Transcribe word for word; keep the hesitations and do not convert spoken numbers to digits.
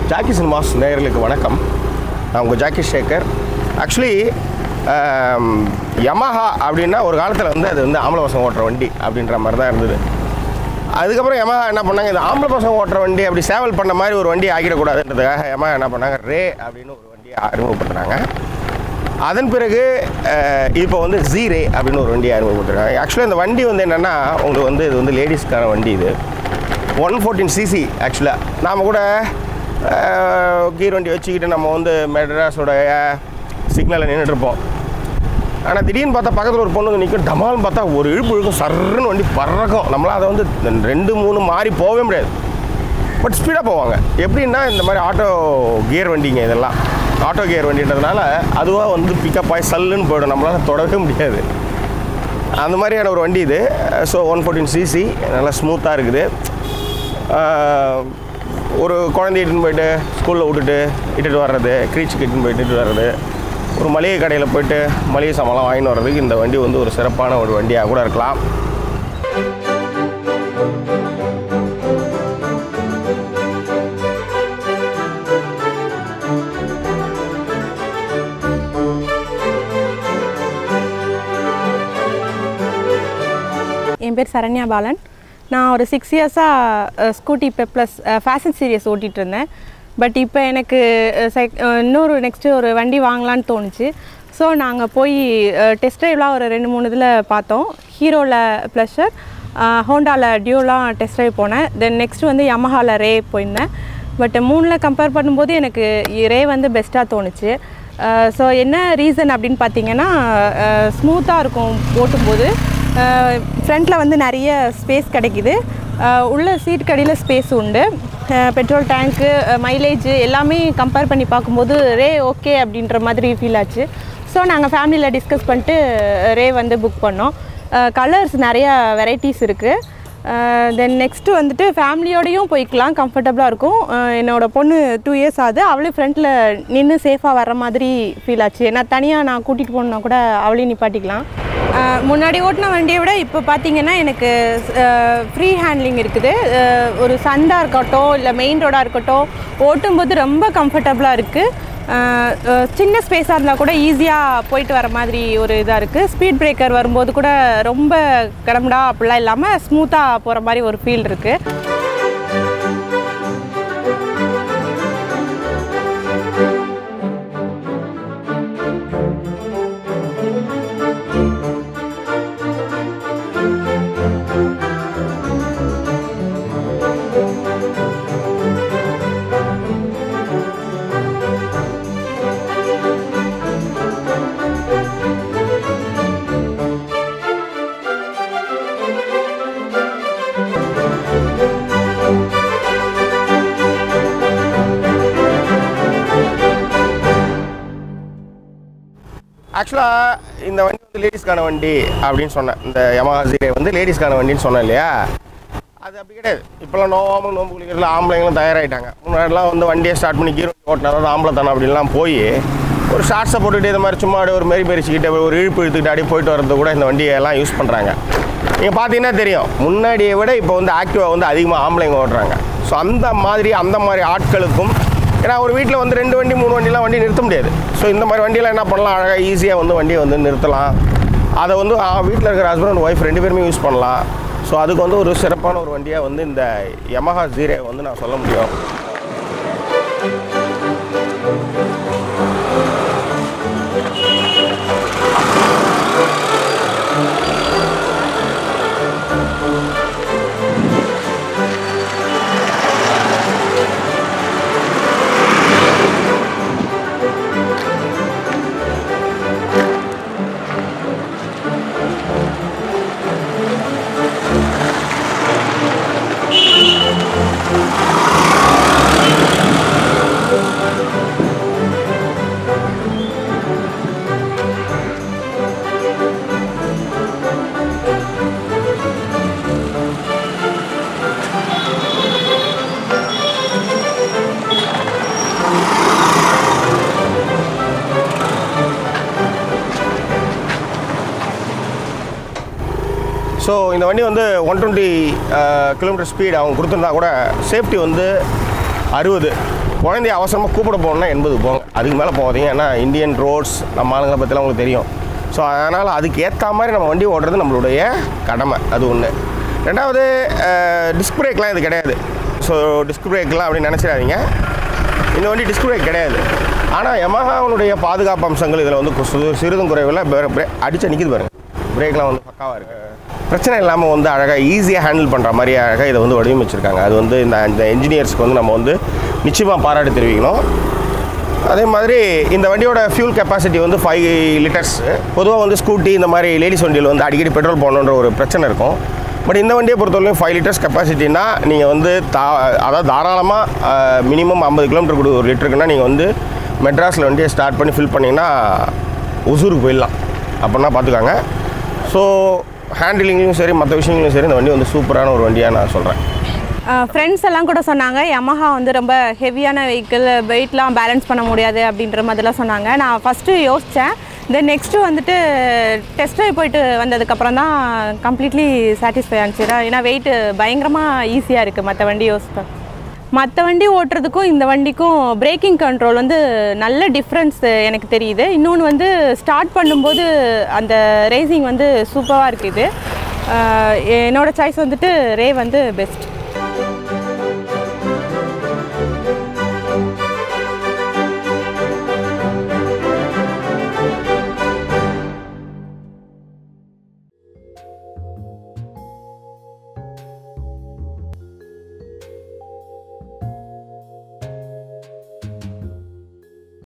Jackie cinemas நேயர்களுக்கு வணக்கம். நான் உங்கள் ஜாக்கி சேகர். ஆக்சுவலி யமஹா அப்படின்னா ஒரு காலத்தில் வந்து அது வந்து ஆம்பளை பசங்க ஓட்டுற வண்டி அப்படின்ற மாதிரி தான் இருந்தது. அதுக்கப்புறம் யமஹா என்ன பண்ணாங்க, இது ஆம்பளை பசங்க ஓட்டுற வண்டி அப்படி சேவல் பண்ண மாதிரி ஒரு வண்டி ஆகிடக்கூடாதுன்றதுக்காக யமஹா என்ன பண்ணாங்க, ரே அப்படின்னு ஒரு வண்டியை அறிமுகப்படுத்துனாங்க. அதன் பிறகு இப்போ வந்து ஜி ரே அப்படின்னு ஒரு வண்டியை அறிமுகப்படுத்துறாங்க. ஆக்சுவலாக இந்த வண்டி வந்து என்னென்னா உங்களுக்கு வந்து இது வந்து லேடிஸ்க்கான வண்டி. இது ஒன் ஃபோர்டீன் சிசி. ஆக்சுவலாக நாம் கூட கீர் வண்டி வச்சுக்கிட்டு நம்ம வந்து மெட்ராஸோடைய சிக்னலில் நின்றுட்டுருப்போம். ஆனால் திடீர்னு பார்த்தா பக்கத்தில் ஒரு பொண்ணு நிற்கும், டமால்னு பார்த்தா ஒரு இழுப்பு இழுக்கும், சர்ன்னு வண்டி பறக்கும். நம்மளால் அதை வந்து ரெண்டு மூணு மாறி போகவே முடியாது. பட் ஸ்பீடாக போவாங்க. எப்படின்னா இந்த மாதிரி ஆட்டோ கியர் வண்டிங்க, இதெல்லாம் ஆட்டோ கியர் வண்டின்றதுனால அதுவாக வந்து பிக்கப் ஆகி சல்லுன்னு போயிடும், நம்மளால் தொடவே முடியாது. அந்த மாதிரியான ஒரு வண்டி இது. ஸோ ஒன் ஃபோர்டீன் சிசி நல்லா ஸ்மூத்தாக இருக்குது. ஒரு குழந்தைய இட்டுன்னு போய்ட்டு ஸ்கூலில் விட்டுட்டு இட்டுட்டு வர்றது, க்ரீச்சுக்கு இட்டுன்னு போய்ட்டு இட்டுட்டு வர்றது, ஒரு மளிகை கடையில் போய்ட்டு மளிகை சாமான்லாம் வாங்கின்னு வர்றதுக்கு இந்த வண்டி வந்து ஒரு சிறப்பான ஒரு வண்டியாக கூட இருக்கலாம். என் பேர் சரண்யா பாலன். நான் ஒரு சிக்ஸ் இயர்ஸாக ஸ்கூட்டி பெப்ளஸ் ஃபேஷன் சீரியஸ் ஓட்டிகிட்டு இருந்தேன். பட் இப்போ எனக்கு செக் இன்னொரு நெக்ஸ்ட்டு ஒரு வண்டி வாங்கலான்னு தோணுச்சு. ஸோ நாங்கள் போய் டெஸ்ட் ட்ரைவ்லாம் ஒரு ரெண்டு மூணு இதில் பார்த்தோம். ஹீரோவில் ப்ளஷர், ஹோண்டாவில் டியூலாம் டெஸ்ட் ட்ரைவ் போனேன். தென் நெக்ஸ்ட் வந்து யமஹாவில் ரே போயிருந்தேன். பட் மூணில் கம்பேர் பண்ணும்போது எனக்கு ரே வந்து பெஸ்ட்டாக தோணுச்சு. ஸோ என்ன ரீசன் அப்படின்னு பார்த்தீங்கன்னா, ஸ்மூத்தாக இருக்கும் ஓட்டும்போது. ஃப்ரண்ட்டில் வந்து நிறைய ஸ்பேஸ் கிடைக்கிது, உள்ள சீட் கடியில் ஸ்பேஸ் உண்டு. பெட்ரோல் டேங்க்கு, மைலேஜ் எல்லாமே கம்பேர் பண்ணி பார்க்கும்போது ரே ஓகே அப்படின்ற மாதிரி ஃபீல் ஆச்சு. ஸோ நாங்கள் ஃபேமிலியில் டிஸ்கஸ் பண்ணிட்டு ரே வந்து புக் பண்ணோம். கலர்ஸ் நிறையா வெரைட்டிஸ் இருக்குது. தென் நெக்ஸ்ட்டு வந்துட்டு ஃபேமிலியோடையும் போய்க்கலாம், கம்ஃபர்டபுளாக இருக்கும். என்னோடய பொண்ணு டூ இயர்ஸ் ஆகுது, அவளே ஃப்ரண்ட்டில் நின்று சேஃபாக வர்ற மாதிரி ஃபீல் ஆச்சு. நான் தனியாக நான் கூட்டிகிட்டு போகணுன்னா கூட அவளையும் நிப்பாட்டிக்கலாம். முன்னாடி ஓட்டின வண்டியை விட இப்போ பார்த்திங்கன்னா எனக்கு ஃப்ரீ ஹேண்ட்லிங் இருக்குது. ஒரு சண்டாக இருக்கட்டும் இல்லை மெயின் ரோடாக இருக்கட்டும், ஓட்டும்போது ரொம்ப கம்ஃபர்டபுளாக இருக்குது. சின்ன ஸ்பேஸாக இருந்தால் கூட ஈஸியாக போயிட்டு வர மாதிரி ஒரு இதாக இருக்குது. ஸ்பீட் பிரேக்கர் வரும்போது கூட ரொம்ப கடமுடா அப்படிலாம் இல்லாமல் ஸ்மூத்தாக போகிற மாதிரி ஒரு ஃபீல் இருக்குது. ஆக்சுவலாக இந்த வண்டி வந்து லேடிஸ்க்கான வண்டி அப்படின்னு சொன்னேன். இந்த யமஹா ஜி ரே வந்து லேடிஸ்க்கான வண்டின்னு சொன்னேன் இல்லையா? அது அப்படி கிடையாது. இப்போல்லாம் நோவாமல் நோம்பு குளிக்கிறதுல ஆம்பளைங்களும் தயாராகிட்டாங்க. முன்னாடிலாம் வந்து வண்டியை ஸ்டார்ட் பண்ணி கீர் ஓட்டினா தான் ஆம்பளை தானே அப்படின்லாம் போய் ஒரு ஷார்ட்ஸை போட்டுக்கிட்டு இது மாதிரி சும்மா ஒரு மாரி பறிச்சுக்கிட்டு ஒரு இழுப்பு இழுத்துக்கிட்டு அப்படியே போயிட்டு வரது கூட இந்த வண்டியெல்லாம் யூஸ் பண்ணுறாங்க. நீங்கள் பார்த்தீங்கன்னா தெரியும், முன்னாடியை விட இப்போ வந்து ஆக்டிவாக வந்து அதிகமாக ஆம்பளைங்க ஓட்டுறாங்க. ஸோ அந்த மாதிரி அந்த மாதிரி ஆட்களுக்கும், ஏன்னா ஒரு வீட்டில் வந்து ரெண்டு வண்டி மூணு வண்டிலாம் வண்டி நிறுத்த முடியாது. ஸோ இந்த மாதிரி வண்டியெல்லாம் என்ன பண்ணலாம், அழகாக ஈஸியாக வந்து வண்டியை வந்து நிறுத்தலாம். அதை வந்து வீட்டில் இருக்கிற ஹஸ்பண்ட் அண்ட் ஒய்ஃப் ரெண்டு பேருமே யூஸ் பண்ணலாம். ஸோ அதுக்கு வந்து ஒரு சிறப்பான ஒரு வண்டியாக வந்து இந்த யமஹா ஜி ரே வந்து நான் சொல்ல முடியும். ஸோ இந்த வண்டி வந்து ஒன் டுவெண்ட்டி கிலோமீட்டர் ஸ்பீட் அவங்க கொடுத்துருந்தா கூட சேஃப்டி வந்து அறுபது. குழந்தைய அவசரமாக கூப்பிட போகணுன்னா எண்பது போங்க, அதுக்கு மேலே போகாதீங்க. ஏன்னா இந்தியன் ரோட்ஸ் நம்ம ஆளுங்களை பற்றிலாம் உங்களுக்கு தெரியும். ஸோ அதனால் அதுக்கு ஏற்ற மாதிரி நம்ம வண்டி ஓடுறது நம்மளுடைய கடமை, அது ஒன்று. ரெண்டாவது டிஸ்க் பிரேக்லாம் இது கிடையாது. ஸோ டிஸ்க் பிரேக்லாம் அப்படின்னு நினச்சிடாதீங்க, இந்த வண்டி டிஸ்க் பிரேக் கிடையாது. ஆனால் யமஹாவுடைய பாதுகாப்பு அம்சங்கள் இதில் வந்து சிறிதும் குறைவில் அடித்து நிற்கிது பாருங்கள். பிரேக்லாம் வந்து பக்காவாக இருக்குது, பிரச்சனை இல்லாமல் வந்து அழகாக ஈஸியாக ஹேண்டில் பண்ணுற மாதிரி அழகாக இதை வந்து வடிவமைச்சிருக்காங்க. அது வந்து இந்த இந்த என்ஜினியர்ஸ்க்கு வந்து நம்ம வந்து நிச்சயமாக பாராட்டு தெரிவிக்கணும். அதே மாதிரி இந்த வண்டியோட ஃபியூல் கெப்பாசிட்டி வந்து ஃபைவ் லிட்டர்ஸ். பொதுவாக வந்து ஸ்கூட்டி இந்த மாதிரி லேடிஸ் வண்டியில் வந்து அடிக்கடி பெட்ரோல் போடணுன்ற ஒரு பிரச்சனை இருக்கும். பட் இந்த வண்டியை பொறுத்தவரைக்கும் ஃபைவ் லிட்டர்ஸ் கெப்பாசிட்டினா நீங்கள் வந்து தா அதாவது தாராளமாக மினிமம் ஐம்பது கிலோமீட்டர் கொடு ஒரு லிட்டருக்குன்னா நீங்கள் வந்து மெட்ராஸில் வண்டியை ஸ்டார்ட் பண்ணி ஃபில் பண்ணிங்கன்னா ஒசூருக்கு போயிடலாம். அப்படின்னா பார்த்துக்காங்க. ஸோ ஹேண்டிலிங்லையும் சரி மற்ற விஷயங்களையும் சரி இந்த வண்டி வந்து சூப்பரான ஒரு வண்டியாக நான் சொல்கிறேன். ஃப்ரெண்ட்ஸ் எல்லாம் கூட சொன்னாங்க யமஹா வந்து ரொம்ப ஹெவியான வெஹிக்கிள், வெயிட்லாம் பேலன்ஸ் பண்ண முடியாது அப்படின்ற மாதிரிலாம் சொன்னாங்க. நான் ஃபஸ்ட்டு யோசித்தேன். தென் நெக்ஸ்ட்டு வந்துட்டு டெஸ்ட் ட்ரைவ் போயிட்டு வந்ததுக்கப்புறம் தான் கம்ப்ளீட்லி சாட்டிஸ்ஃபை ஆனிச்சு. ஏன்னா வெயிட்டு பயங்கரமாக ஈஸியாக இருக்குது மற்ற வண்டி யோசிப்பேன். மற்ற வண்டி ஓட்டுறதுக்கும் இந்த வண்டிக்கும் பிரேக்கிங் கண்ட்ரோல் வந்து நல்ல டிஃப்ரென்ஸ் எனக்கு தெரியுது. இன்னொன்று வந்து ஸ்டார்ட் பண்ணும்போது அந்த ரேசிங் வந்து சூப்பராக இருக்குது. என்னோடய சாய்ஸ் வந்துட்டு ரே வந்து பெஸ்ட்.